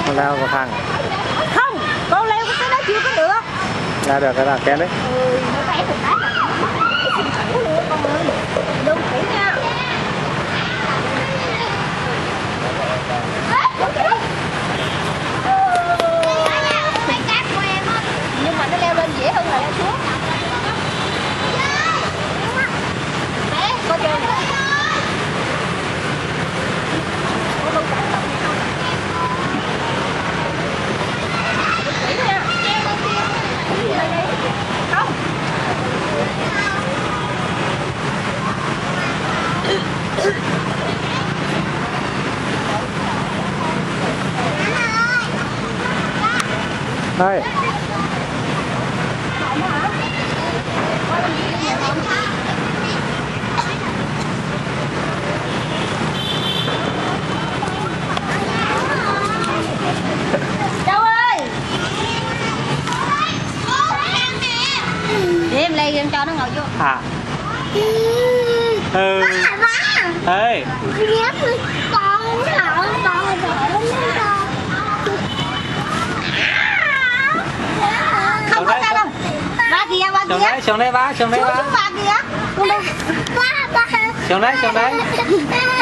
Con leo vào thang. Không, con leo cái đó chưa có được. Ra được cái là kén đấy. Nó té một cái là cái sinh thủ luôn con ơi. Đừng khỉ nha. Nhưng mà nó leo lên dễ hơn là leo xuống. Coi chưa? Đây. Đâu ơi. Để em lấy em cho nó ngồi vô. À. Ừ. Ê. Không có sao đâu. Ba kìa, ba kìa. Xuống đây ba, xuống đây ba. Xuống ba kìa. Xuống đây.